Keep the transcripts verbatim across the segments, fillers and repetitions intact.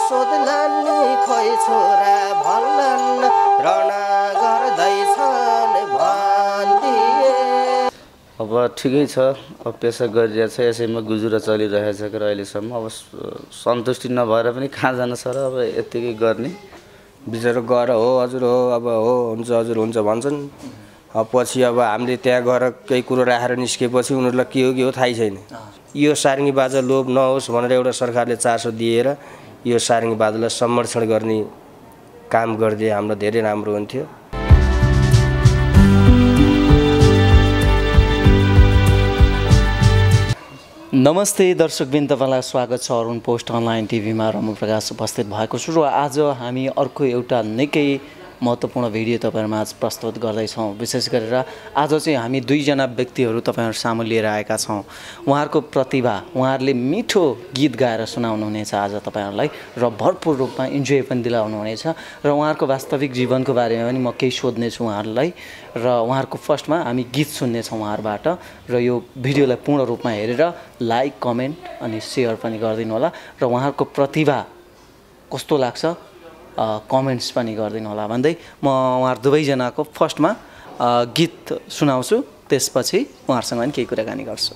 सोध्लान् नि खोइ छोरा भन्लान् रणा गर्दैछन् भन्दिए। अब ठिकै छ, अब पेसा गरिरहेको छ, यसैमा गुजुरा चलिरहेछ कि अहिलेसम्म। अब सन्तुष्टि नभएर पनि कहाँ जानु छ र, अब यत्तिकै गर्ने बिचरा गएर हो हजुर हो अब हो हुन्छ हजुर हुन्छ भन्छन्। अब पछि अब हामीले त्यहाँ गएर केही कुरो राखेर निस्केपछि उनीहरूलाई के हो के हो थाहै छैन। यो सारङ्गी बाजा लोप नहोस् भनेर एउटा सरकारले चासो दिएर यो सारङ्गी बाजालाई संरक्षण गर्ने काम गरिदिए हाम्रो धेरै राम्रो हुन्थ्यो। नमस्ते दर्शकबिन, तपाईँलाई स्वागत छ अरुण पोस्ट अनलाइन टिभीमा। रमु प्रकाश उपस्थित भएको छु र आज हामी अर्को एउटा निकै महत्त्वपूर्ण भिडियो तपाईँहरूमाझ प्रस्तुत गर्दैछौँ। विशेष गरेर आज चाहिँ हामी दुईजना व्यक्तिहरू तपाईँहरू सामु लिएर आएका छौँ। उहाँहरूको प्रतिभा, उहाँहरूले मिठो गीत गाएर सुनाउनुहुनेछ आज तपाईँहरूलाई र भरपुर रूपमा इन्जोय पनि दिलाउनुहुनेछ र उहाँहरूको वास्तविक जीवनको बारेमा पनि म केही सोध्नेछु उहाँहरूलाई र उहाँहरूको फर्स्टमा हामी गीत सुन्नेछौँ उहाँहरूबाट र यो भिडियोलाई पूर्ण रूपमा हेरेर लाइक, कमेन्ट अनि सेयर पनि गरिदिनु होला र उहाँहरूको प्रतिभा कस्तो लाग्छ कमेन्ट्स पनि गरिदिनु होला भन्दै म उहाँहरू दुवैजनाको फर्स्टमा गीत सुनाउँछु, त्यसपछि उहाँहरूसँग पनि केही कुराकानी गर्छु।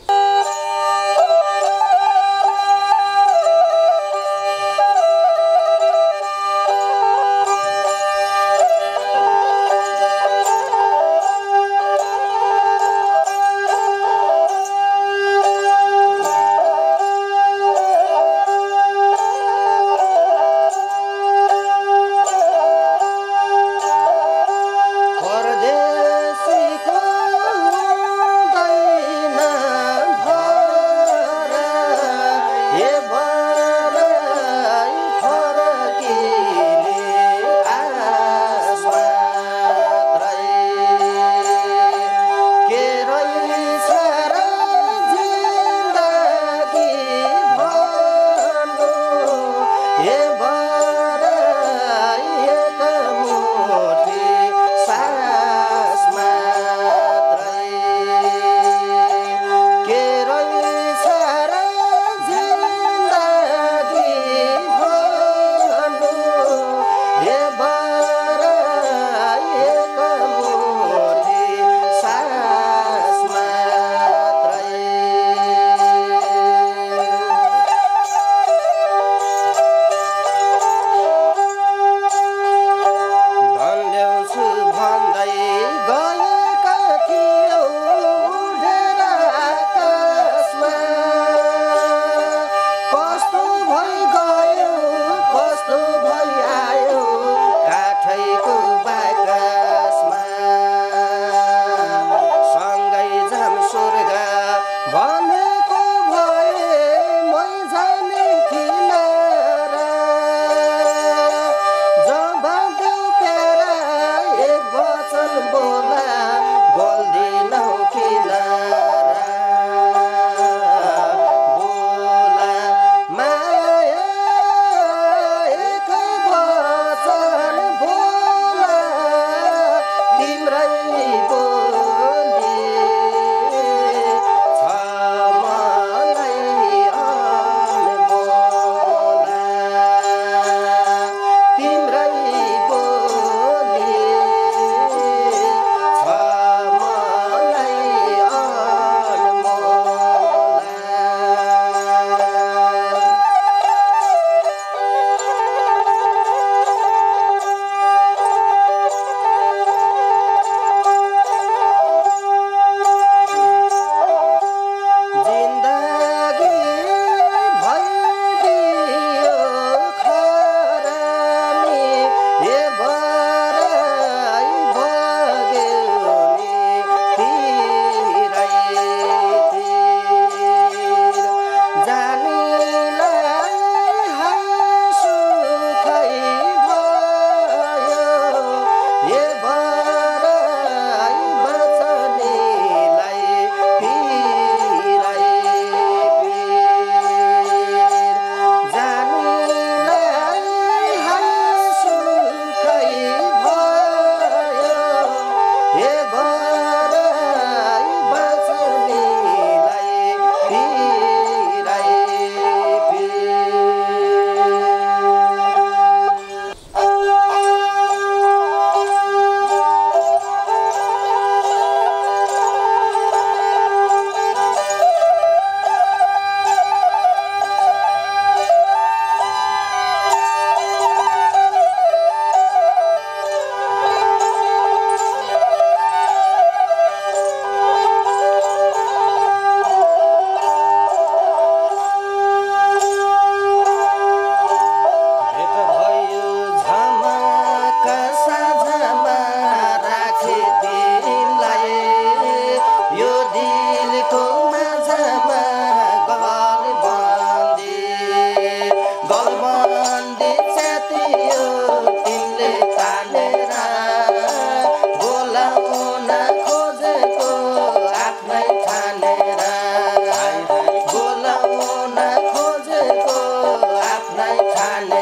ठाने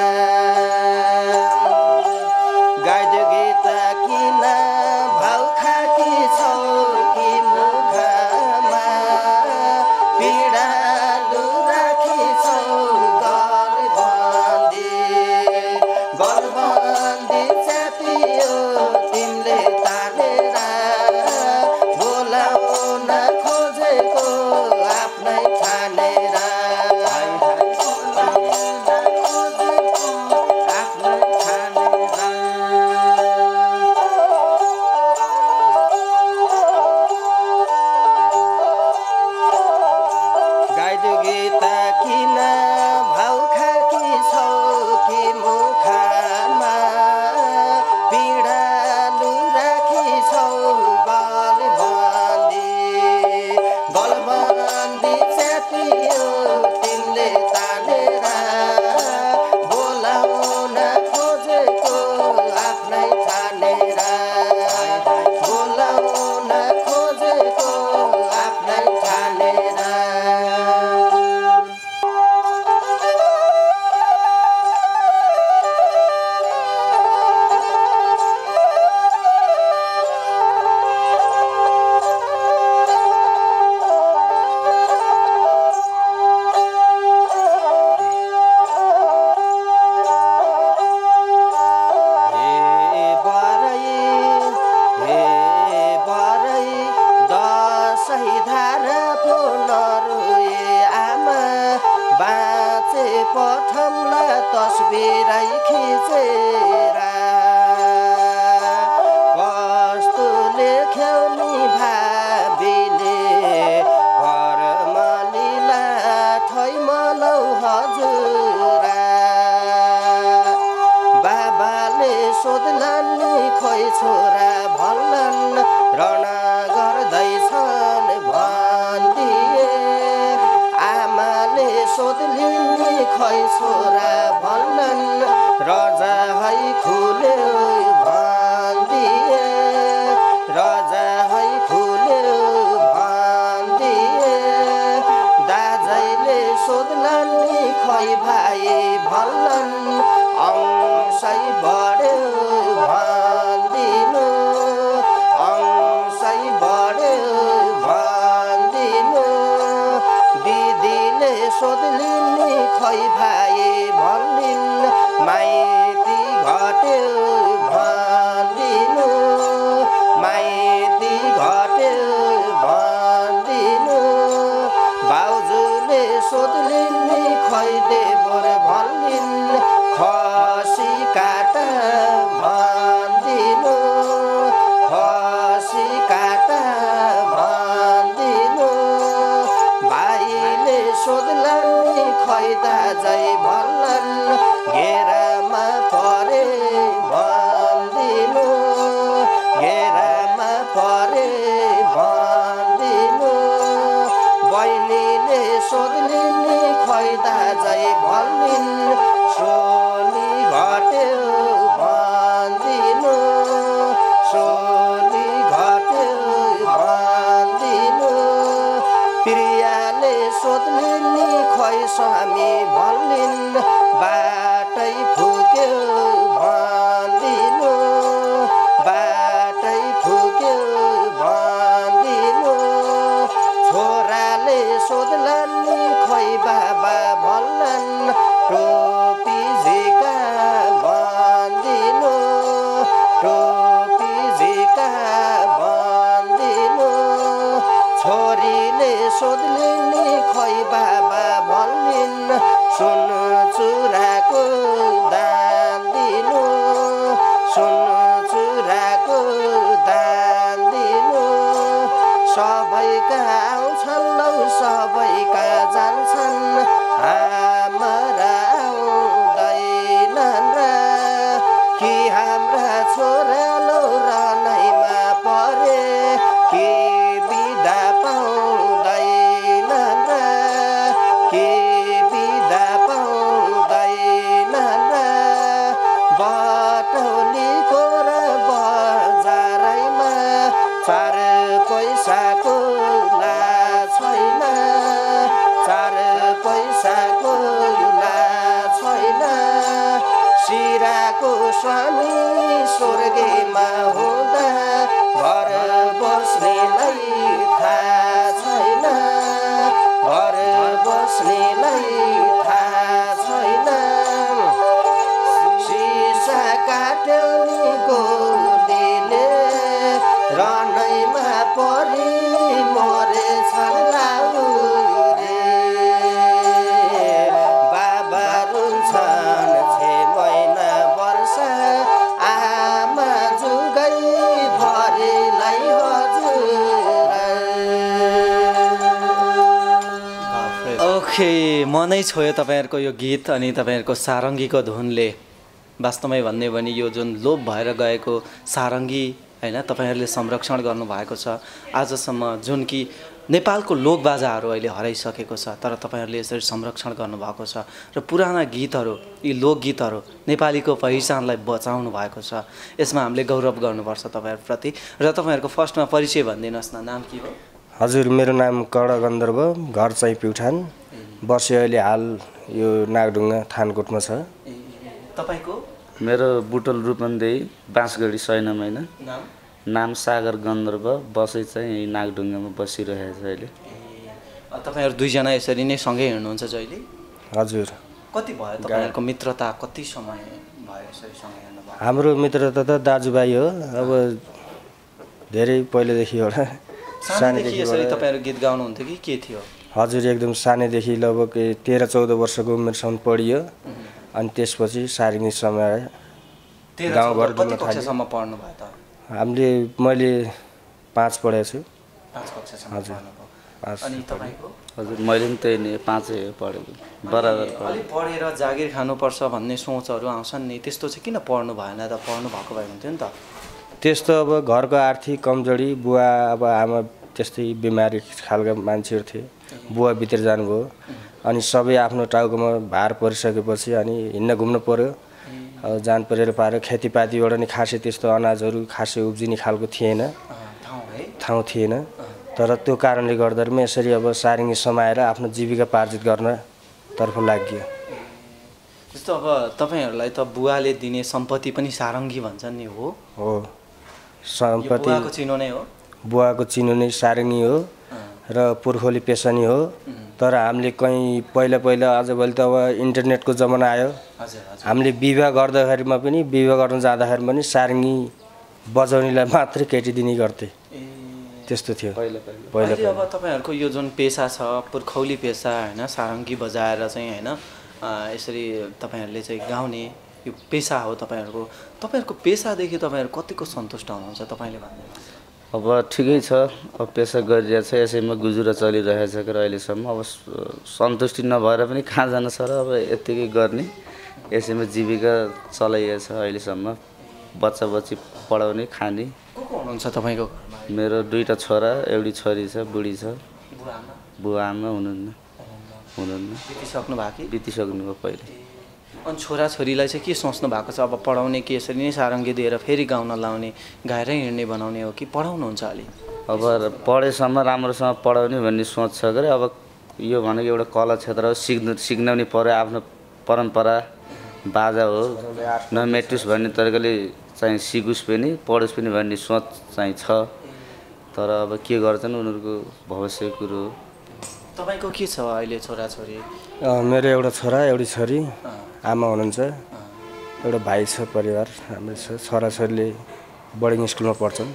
गाइदियो गीत किन भाउ खाकी छौ कि मुखमा पीडालु राखी छौ गलबन्दी गलबन्दी च्यातियो तिमीले तानेर बोलाउन खोजेको आफ्नै ठानेर गाइदियो गीत किन भाउ खाकी छौ कि मुखमा पीडालु राखी छौ गलबन्दी गलबन्दी च्यातियो तिमीले तानेर बोलाउन खोजेको आफ्नै ठानेर बोलाउन खोजेको आफ्नै ठानेर पठमला तस्बिरै खिचेर कस्तो लेख्यौ नि भाबीले घरमलीला ठैमलौ हजुर बाबाले सोध्लान् नि खोइ छोरा भन्छन् रण गर्दैछन् भनिदिए आमाले सोध्लिन् नि खोइ छोरा भन्छन् रजा है खुल्यो भनिदिए रजा है खुल्यो भनिदिए दाजैले सोध्लान् नि खोइ भाइ भन्छन् अंशै बढ्यो भनिदिनु अंशै बढ्यो भनिदिनु दिदीले सोध्लिन् नि खोइ भाइ भनिन् माइती घट्यो भनिदिनु माइती घट्यो भनिदिनु भाउजूले सोध्लिन् नि खोइ देवर भनिन् खसी काट भनिदिनु खसी काट भनिदिनु भाइले सोध्लान् नि खोइ दाजै भन्छन् घेरामा परे भनिदिनु घेरामा परे भनिदिनु बहिनीले सोध्लिन् नि खोइ दाजै भनिन् सोली घट्यो भनिदिनु सोली घट्यो भनिदिनु प्रियाले सोध्लिन् नि खोइ स्वामी भनिन् बाटै फुक्यो भनिदिनु बाटै फुक्यो भनिदिनु छोराले सोध्लान् नि खोइ बाबा भन्छन् टोपी झिका भनिदिनु टोपी झिका भनिदिनु छोरीले सोध्लिन् नि खोइ बाबा भनिन् सुन चुराको दान दिनु सुन चुराको दान दिनु सबैका आउँछन् लौ सबैका जान्छन् हाम्रा आउँदैनन् र कि हाम्रा छोरा लौ रनैमा परे कि बिदा पाउँदैनन् र कि बिदा पाउँदैनन् र बटौलीको र बजारैमा चार पैसाको लाज छैन चार पैसाको लाज छैन बाबुको स्वामी स्वर्गीमा हुँदा घर बस्नेलाई थाहा छैन घर बस्नेलाई थाहा छैन सिसा काट्यो नि गोलीले रनैमा परि मरेछन् लाउरे बाबा रुन्छन् छे महिना वर्ष आमा जुगै भरिलाई हजुर। ओके मनै छोयो तपाईँहरूको यो गीत अनि तपाईँहरूको सारङ्गीको धुनले। वास्तवमै भन्ने भने यो जुन लोप भएर गएको सारङ्गी हैन तपाईँहरूले संरक्षण गर्नुभएको छ। आजसम्म जुन कि नेपालको लोकबाजाहरू अहिले हराइसकेको छ तर तपाईँहरूले यसरी संरक्षण गर्नुभएको छ र पुराना गीतहरू यी लोकगीतहरू नेपालीको पहिचानलाई बचाउनु भएको छ। यसमा हामीले गौरव गर्नुपर्छ तपाईँहरूप्रति। र तपाईँहरूको फर्स्टमा परिचय भनिदिनुहोस् न, नाम के हो? हजुर, मेरो नाम कर्ण गन्धर्व, घर चाहिँ प्युठान, बसे अहिले हाल यो नागढुङ्गा थानकोटमा छ। तपाईँको? मेरो बुटोल रूपन्देही बाँसगढी सैन महिना। नाम? नाम सागर गन्धर्व, बसै चाहिँ यही नागढुङ्गामा बसिरहेको छ अहिले। तपाईँहरू दुईजना यसरी नै सँगै हिँड्नुहुन्छ जहिले? हजुर। कति भयो तपाईँहरूको मित्रता, कति समय भयो यसरी सँगै हिँड्नुभयो? हाम्रो मित्रता त दाजुभाइ हो, अब धेरै पहिलेदेखि होला। सानैदेखि यसरी तपाईँहरू गीत गाउनुहुन्थ्यो कि के थियो? हजुर, एकदम सानैदेखि लगभग तेह्र चौध वर्षको उमेरसम्म पढियो अनि त्यसपछि सारिङी समय गाउँघर डुल्न थाल्यो। कक्षासम्म पढ्नु भयो त? हामीले मैले पाँच पढेको छु। पाँच कक्षासम्म हजुर। पढ्नुभयो। अनि तपाईँको? हजुर, मैले पनि त्यही नै पाँचै पढेको, बराबर पढेको। अलि पढेर जागिर खानुपर्छ भन्ने सोचहरू आउँछन् नि, त्यस्तो चाहिँ किन पढ्नु भएन त? पढ्नु भएको भए हुन्थ्यो नि त। त्यस्तो अब घरको आर्थिक कमजोरी, बुवा अब आमा त्यस्तै बिमारी खालका मान्छेहरू थिए, बुवा बितेर जानुभयो अनि सबै आफ्नो टाउकोमा भार परिसकेपछि अनि हिँड्न घुम्नु पर्यो। अब जान परेर पाऱ्यो। खेतीपातीबाट नि खासै त्यस्तो अनाजहरू खासै उब्जिने खालको थिएन, ठाउँ थिएन। तर त्यो कारणले गर्दामा यसरी अब सारिङी समाएर आफ्नो जीविका पार्जित गर्नतर्फ लाग्यो। जस्तो अब तपाईँहरूलाई त बुवाले दिने सम्पत्ति पनि सारङ्गी भन्छन् नि, हो? हो, सम्पत्ति बुवाको चिनो नै हो। बुवाको चिनो नै सारिङी हो र पुर्खौली पेसनी हो। तर हामीले कहीँ पहिला पहिला आजभोलि त अब इन्टरनेटको जमाना आयो। हामीले विवाह गर्दाखेरिमा पनि विवाह गर्न जाँदाखेरि पनि सारिङी बजाउनेलाई मात्रै केटी दिने गर्थे, त्यस्तो थियो पहिला पहिला। अब तपाईँहरूको यो जुन पेसा छ पुर्खौली पेसा होइन, सारङ्गी बजाएर चाहिँ होइन यसरी तपाईँहरूले चाहिँ गाउने यो पेसा हो तपाईँहरूको। तपाईँहरूको पेसादेखि तपाईँहरू कतिको सन्तुष्ट हुनुहुन्छ तपाईँले भन्नुहुन्छ? अब ठिकै छ, अब पेसा गरिरहेको छ, यसैमा गुजुरा चलिरहेछ कि अहिलेसम्म। अब सन्तुष्टि नभएर पनि कहाँ जानु छ र, अब यत्तिकै गर्ने, यसैमा जीविका चलाइएको छ अहिलेसम्म। बच्चा बच्ची पढाउने, खाने। को को हुनुहुन्छ तपाईँको? मेरो दुईवटा छोरा, एउटी छोरी छ, बुढी छ। बुवा आमा हुनुहुन्न हुनुहुन्न बितिसक्नु भएको कि? बितिसक्नु भयो पहिले। अनि छोराछोरीलाई चाहिँ के सोच्नु भएको छ? अब पढाउने कि यसरी नै सारङ्गी दिएर फेरि गाउन लाउने, गाएरै हिँड्ने बनाउने हो कि पढाउनुहुन्छ अलि? अब पढेसम्म राम्रोसँग पढाउने भन्ने सोच छ कि अब यो भनेको एउटा कला क्षेत्र हो, सिक्नु सिक्नाउनै पर्यो। आफ्नो परम्परा बाजा हो, नमेटुस् भन्ने तरिकाले चाहिँ सिकोस् पनि पढोस् पनि भन्ने सोच चाहिँ छ। तर अब के गर्छन् उनीहरूको भविष्य कुरो हो। तपाईँको के छ अहिले छोराछोरी? मेरो एउटा छोरा, एउटी छोरी, आमा हुनुहुन्छ, एउटा भाइ छ, परिवार हाम्रो छ। छोराछोरीले बोर्डिङ स्कुलमा पढ्छन्,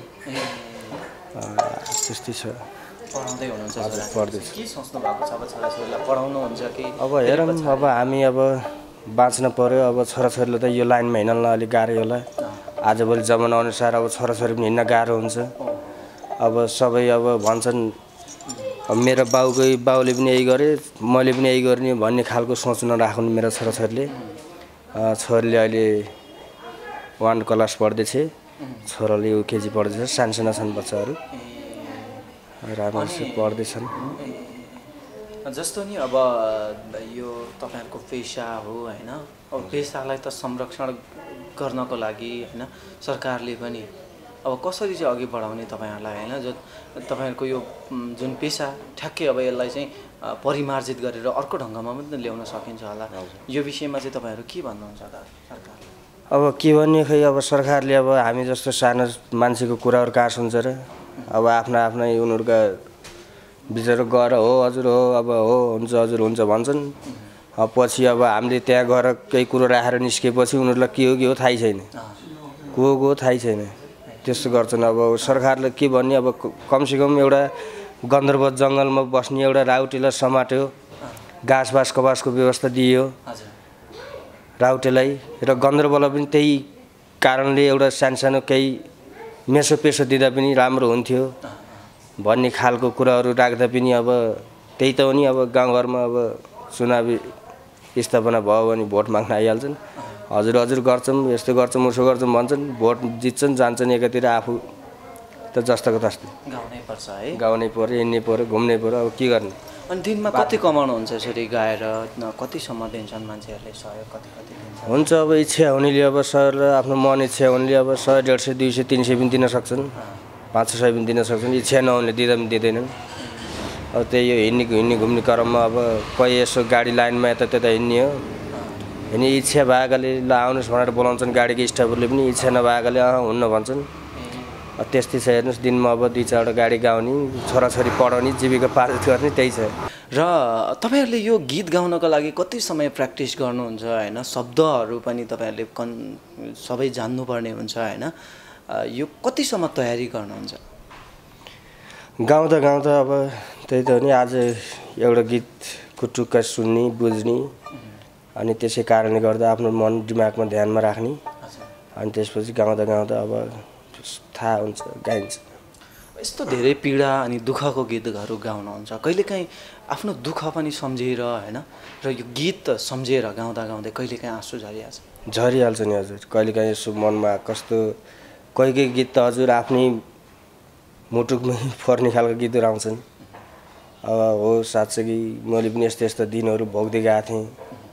त्यस्तै छ। पढाउँदै हुनुहुन्छ? पढ्दैछ। के सोच्नु भएको छ अब छोराछोरीलाई पढाउनुहुन्छ कि? अब हेरौँ, अब हामी अब बाँच्न पर्यो। अब छोराछोरीले त यो लाइनमा हिँड्नलाई अलिक गाह्रै होला। आजभोलि जमाना अनुसार अब छोराछोरी पनि हिँड्न गाह्रो हुन्छ। अब सबै अब भन्छन् अब मेरो बाउकै बाउले पनि यही गरे, मैले पनि यही गर्ने भन्ने खालको सोच नराख्नु मेरो छोराछोरीले। छोरीले अहिले वान क्लास पढ्दैछ, छोराले युकेजी पढ्दैछ। सानो सानो छन् बच्चाहरू, राम्रोसँग पढ्दैछन्। जस्तो नि अब यो तपाईँहरूको पेसा हो होइन, अब पेसालाई त संरक्षण गर्नको लागि होइन सरकारले पनि अब कसरी चाहिँ अघि बढाउने तपाईँहरूलाई होइन, जो तपाईँहरूको यो जुन पेसा ठ्याक्कै अब यसलाई चाहिँ परिमार्जित गरेर अर्को ढङ्गमा पनि ल्याउन सकिन्छ होला। यो विषयमा चाहिँ तपाईँहरू के भन्नुहुन्छ त सरकारले? अब के भन्ने खै अब सरकारले अब हामी जस्तो सानो मान्छेको कुराहरू कहाँ सुन्छ र अब आफ्ना आफ्नै उनीहरूका विचार गर हो हजुर हो अब हो हुन्छ हजुर हुन्छ भन्छन् अब पछि अब हामीले त्यहाँ गएर केही कुरो राखेर निस्केपछि उनीहरूलाई के हो के हो थाहै छैन को हो को हो थाहै छैन त्यस्तो गर्छन् अब सरकारले के भन्ने अब कमसेकम एउटा गन्धर्व जङ्गलमा बस्ने एउटा राउटेलाई समात्यो घाँस बाँस कबासको व्यवस्था दियो राउटेलाई र गन्धर्वलाई पनि त्यही कारणले एउटा सानो सानो केही मेसो पेसो दिँदा पनि राम्रो हुन्थ्यो भन्ने खालको कुराहरू राख्दा पनि अब त्यही त हो नि अब गाउँघरमा अब चुनावी स्थापना भयो भने भोट माग्न आइहाल्छन् हजुर हजुर गर्छौँ यस्तो गर्छौँ उसो गर्छौँ भन्छन् भोट जित्छन् जान्छन् एकातिर आफू त जस्तोको तस्तै गाउनै पर्छ है गाउनै पऱ्यो हिँड्नै पऱ्यो घुम्नै पऱ्यो अब के गर्ने अनि दिनमा कति कमाउनुहुन्छ यसरी गाएर कतिसम्म दिन्छन् मान्छेहरूले सहयोग कति कति दिन्छ हुन्छ अब इच्छा हुनेले अब सहरलाई आफ्नो मन इच्छा हुनेले अब सय डेढ सय दुई सय तिन सय पनि दिन सक्छन् पाँच छ सय पनि दिन सक्छन् इच्छा नहुनेले दिँदा पनि दिँदैनन् अब त्यही हो हिँड्ने हिँड्ने घुम्ने क्रममा अब कोही यसो गाडी लाइनमा यता त्यता हिँड्ने हो अनि इच्छा भएकाले ल आउनुहोस् भनेर बोलाउँछन् गाडीको स्टाफहरूले पनि इच्छा नभएकाले अँ हुन्न भन्छन् त्यस्तै छ हेर्नुहोस् दिनमा अब दुई चारवटा गाडी गाउने छोराछोरी पढाउने जीविका पारित गर्ने त्यही छ र तपाईँहरूले यो गीत गाउनको लागि कति समय प्र्याक्टिस गर्नुहुन्छ होइन शब्दहरू पनि तपाईँहरूले कन् सबै जान्नुपर्ने हुन्छ होइन यो कतिसम्म तयारी गर्नुहुन्छ गाउँदा गाउँदा अब त्यही त हो नि आज एउटा गीतको टुक्का सुन्ने बुझ्ने अनि त्यसै कारणले गर्दा आफ्नो मन दिमागमा ध्यानमा राख्ने अनि त्यसपछि गाउँदा गाउँदा अब थाहा हुन्छ गाइन्छ यस्तो धेरै पीडा अनि दुःखको गीतहरू गाउनुहुन्छ कहिलेकाहीँ आफ्नो दुःख पनि सम्झेर होइन र यो गीत सम्झेर गाउँदा गाउँदै कहिलेकाहीँ आँसु झरिहाल्छ झरिहाल्छ नि हजुर कहिलेकाहीँ यसो मनमा कस्तो कोही कोही गीत त हजुर आफ्नै मुटुकमै पर्ने खालको गीतहरू आउँछन् अब हो साँच्चै कि मैले पनि यस्तो यस्तो दिनहरू भोग्दै गएको थिएँ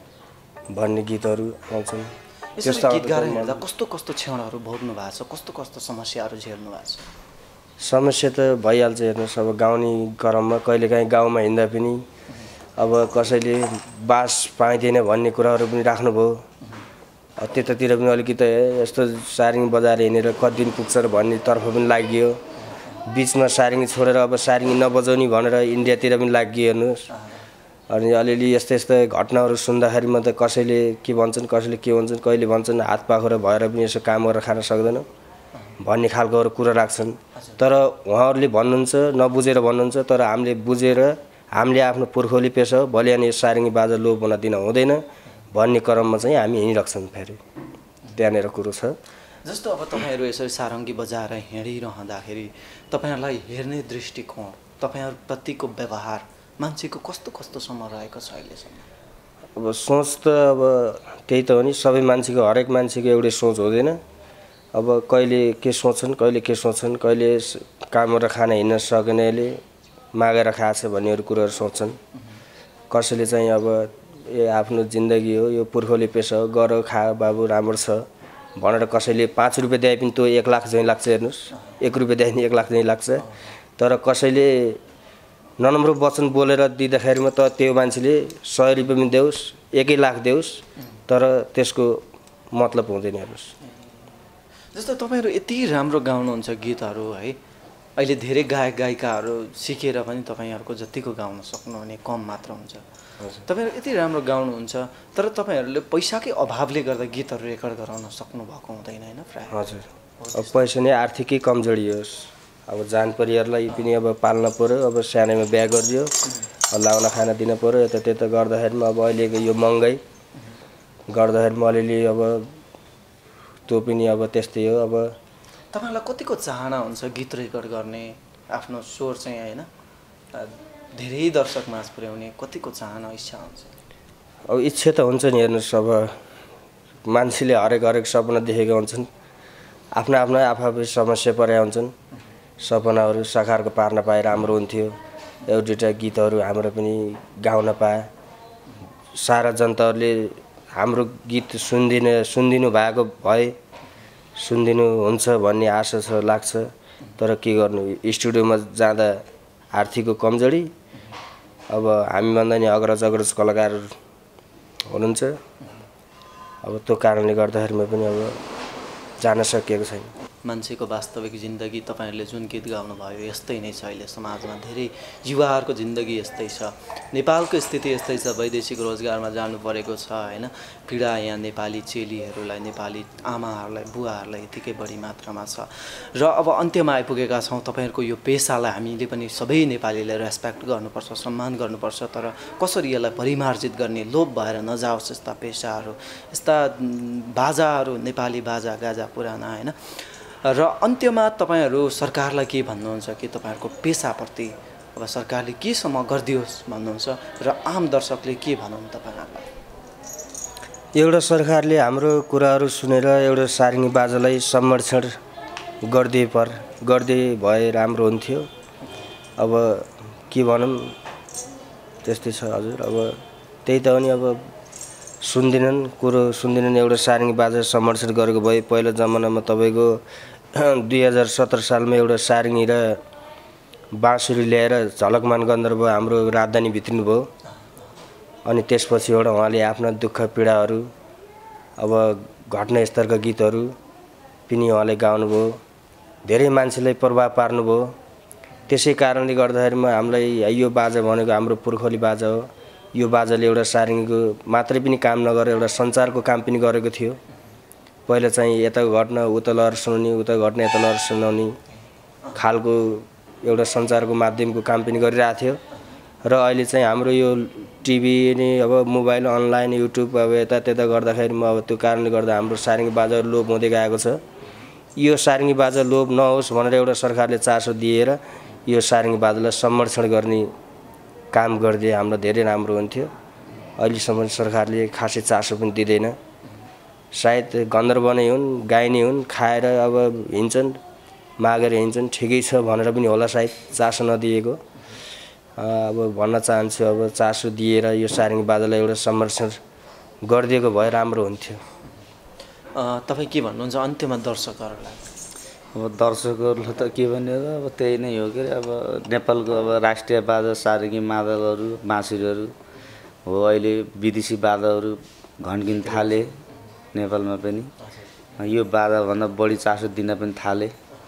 भन्ने गीतहरू आउँछन् त्यस्तो गीत गाएर हिँड्दा कस्तो कस्तो क्षणहरू भोग्नु भएको छ कस्तो कस्तो समस्याहरू झेल्नु भएको छ समस्या त भइहाल्छ हेर्नुहोस् अब गाउने क्रममा कहिलेकाहीँ गाउँमा हिँड्दा पनि अब कसैले बास पाइँदैन भन्ने कुराहरू पनि राख्नुभयो त्यतातिर पनि अलिकति यस्तो सारिङ बजाएर हिँडेर कति दिन पुग्छ र भन्ने तर्फ पनि लागियो बिचमा सारिङ छोडेर अब सारिङ नबजाउने भनेर इन्डियातिर पनि लागियो हेर्नुहोस् अनि अलिअलि यस्तो यस्तो घटनाहरू सुन्दाखेरिमा त कसैले के भन्छन् कसैले के भन्छन् कहिले भन्छन् हात पाखुरा भएर पनि यसो काम गरेर खान सक्दैन भन्ने खालकोहरू कुरा राख्छन् तर उहाँहरूले भन्नुहुन्छ नबुझेर भन्नुहुन्छ तर हामीले बुझेर हामीले आफ्नो पुर्खौली पेसा हो भोलि अनि यो सारिङ्गी बाजा लोप हुन दिन हुँदैन भन्ने क्रममा चाहिँ हामी हिँडिरहेछौँ फेरि त्यहाँनिर कुरो छ जस्तो अब तपाईँहरू यसरी सारङ्गी बजाएर हिँडिरहँदाखेरि तपाईँहरूलाई हेर्ने दृष्टिकोण तपाईँहरूप्रतिको व्यवहार मान्छेको कस्तो कस्तोसम्म रहेको छ अहिलेसम्म अब सोच त अब त्यही त हो नि सबै मान्छेको हरेक मान्छेको एउटै सोच हुँदैन अब कहिले के सोच्छन् कहिले के सोच्छन् कहिले काम गरेर खाना हिँड्न सकेनले मागेर खाएको छ भन्नेहरू कुरोहरू सोच्छन् कसैले चाहिँ अब ए आफ्नो जिन्दगी हो यो पुर्खौली पेसा हो गर खा बाबु राम्रो छ भनेर कसैले पाँच रुपियाँ दिए पनि त्यो एक लाख चाहिँ लाग्छ हेर्नुहोस् एक रुपियाँ दिए पनि एक लाख चाहिँ लाग्छ तर कसैले नराम्रो वचन बोलेर दिँदाखेरिमा त त्यो मान्छेले सय रुपियाँ पनि देओस् एकै लाख देओस् तर त्यसको मतलब हुँदैन हेर्नुहोस् जस्तो तपाईँहरू यति राम्रो गाउनुहुन्छ गीतहरू है अहिले धेरै गायक गायिकाहरू सिकेर पनि तपाईँहरूको जतिको गाउन सक्नुहुने कम मात्र हुन्छ तपाईँहरू यति राम्रो गाउनुहुन्छ तर तपाईँहरूले पैसाकै अभावले गर्दा गीतहरू रेकर्ड गराउन सक्नु भएको हुँदैन होइन प्रायः हजुर अब पैसा नै आर्थिकै कमजोरी होस् अब जान परिवारलाई पनि अब पाल्न पऱ्यो अब सानैमा बिहा गरिदियो लाउन खान दिन पऱ्यो यता त्यता गर्दाखेरिमा अब अहिलेको यो महँगाइ गर्दाखेरिमा अलिअलि अब त्यो पनि अब त्यस्तै हो अब तपाईँलाई कतिको चाहना हुन्छ गीत रेकर्ड गर्ने आफ्नो स्वर चाहिँ होइन धेरै दर्शक माझ पुर्याउने कतिको चाहना इच्छा हुन्छ अब इच्छा त हुन्छ नि हेर्नुहोस् अब मान्छेले हरेक हरेक सपना देखेका हुन्छन् आफ्नो आफ्नो आफआफै समस्या परे हुन्छन् सपनाहरू साकारको पार्न पाए राम्रो हुन्थ्यो एउटा दुईवटा गीतहरू हाम्रो पनि गाउन पाए सारा जनताहरूले हाम्रो गीत सुनिदिने सुनिदिनु भएको भए सुनिदिनु हुन्छ भन्ने आशा छ लाग्छ तर के गर्नु स्टुडियोमा जाँदा आर्थिकको कमजोरी अब हामीभन्दा नि अग्रज अग्रज कलाकार हुनुहुन्छ अब त्यो कारणले गर्दाखेरिमा पनि अब जान सकिएको छैन। मान्छेको वास्तविक जिन्दगी तपाईँहरूले जुन गीत गाउनुभयो यस्तै नै छ। अहिले समाजमा धेरै युवाहरूको जिन्दगी यस्तै छ, नेपालको स्थिति यस्तै छ, वैदेशिक रोजगारमा जानु परेको छ होइन। पीडा यहाँ नेपाली चेलीहरूलाई, नेपाली आमाहरूलाई, बुवाहरूलाई यतिकै बढी मात्रामा छ। र अब अन्त्यमा आइपुगेका छौँ। तपाईँहरूको यो पेसालाई हामीले पनि सबै नेपालीले रेस्पेक्ट गर्नुपर्छ, सम्मान गर्नुपर्छ, तर कसरी यसलाई परिमार्जित गर्ने, लोप भएर नजाओस् यस्ता पेसाहरू, यस्ता बाजाहरू, नेपाली बाजा गाजा पुराना होइन। र अन्त्यमा तपाईँहरू सरकारलाई के भन्नुहुन्छ कि तपाईँहरूको पेसाप्रति अब सरकारले केसम्म गरिदियोस् भन्नुहुन्छ र आम दर्शकले के भनौँ तपाईँहरूलाई? एउटा सरकारले हाम्रो कुराहरू सुनेर एउटा सारङ्गी बाजालाई संरक्षण गरिदिए पर गरिदिए भए राम्रो हुन्थ्यो। अब के भनौँ त्यस्तै छ हजुर। अब त्यही त हो नि, अब सुन्दैनन्, कुरो सुन्दैनन्। एउटा सारङ्गी बाजा संरक्षण गरेको भए पहिलो जमानामा तपाईँको दुई हजार सत्र सालमा एउटा सारङ्गी र बाँसुरी ल्याएर झलकमान गन्धर्व हाम्रो राजधानी भित्रिनु भयो। अनि त्यसपछि एउटा उहाँले आफ्ना दुःख पीडाहरू, अब घटनास्तरका गीतहरू पनि उहाँले गाउनुभयो, धेरै मान्छेलाई प्रभाव पार्नुभयो। त्यसै कारणले गर्दाखेरिमा हामीलाई यो बाजा भनेको हाम्रो पुर्खौली बाजा हो। यो बाजाले एउटा सारङ्गीको मात्रै पनि काम नगरेर एउटा सञ्चारको काम पनि गरेको थियो। पहिला चाहिँ यता घटना उता लहर सुनाउने, उता घटना यता लहर सुनाउने खालको एउटा सञ्चारको माध्यमको काम पनि गरिरहेको थियो। र अहिले चाहिँ हाम्रो यो टिभी नि अब मोबाइल अनलाइन युट्युब अब यता त्यता गर्दाखेरिमा अब त्यो कारणले गर्दा हाम्रो सारङ्गी बाजा लोप हुँदै गएको छ। यो सारङ्गी बाजा लोप नहोस् भनेर एउटा सरकारले चासो दिएर यो सारङ्गी बाजालाई संरक्षण गर्ने काम गरिदिए हाम्रो धेरै राम्रो हुन्थ्यो। अहिलेसम्म सरकारले खासै चासो पनि दिँदैन। सायद गन्धर्व नै हुन्, गाइने हुन्, खाएर अब हिँड्छन्, मागेर हिँड्छन्, ठिकै छ भनेर पनि होला सायद चासो नदिएको। अब भन्न चाहन्छु अब चासो दिएर यो सारङ्गी बाजालाई एउटा संरक्षण गरिदिएको भए राम्रो हुन्थ्यो। तपाईँ के भन्नुहुन्छ अन्त्यमा दर्शकहरूलाई? अब दर्शकहरूलाई त के भन्ने र अब त्यही नै हो कि अब नेपालको अब राष्ट्रिय बाजा सारङ्गी मादलहरू बाँसुरीहरू हो। अहिले विदेशी बाजाहरू घन्किन थाले नेपालमा पनि। यो बाजाभन्दा बढी चासो दिन पनि थाले।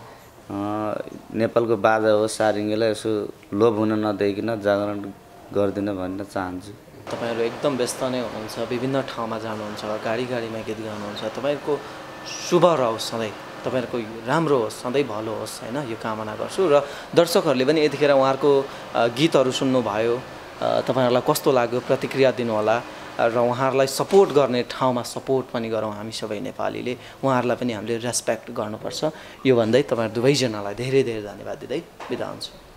नेपालको बाजा हो सारङ्गीलाई यसो लोभ हुन नदिइकन जागरण गरिदिन भन्न चाहन्छु। तपाईँहरू एकदम व्यस्त नै हुनुहुन्छ, विभिन्न ठाउँमा जानुहुन्छ, गाडी गाडीमा गीत गाउनुहुन्छ। तपाईँहरूको शुभ रहोस्, सधैँ तपाईँहरूको राम्रो होस्, सधैँ भलो होस् होइन, यो कामना गर्छु। र दर्शकहरूले पनि यतिखेर उहाँहरूको गीतहरू सुन्नुभयो, तपाईँहरूलाई कस्तो लाग्यो प्रतिक्रिया दिनुहोला। र उहाँहरूलाई सपोर्ट गर्ने ठाउँमा सपोर्ट पनि गरौँ हामी सबै नेपालीले। उहाँहरूलाई पनि हामीले रेस्पेक्ट गर्नुपर्छ। यो भन्दै तपाईँहरू दुवैजनालाई धेरै धेरै धन्यवाद दिँदै बिदा हुन्छु।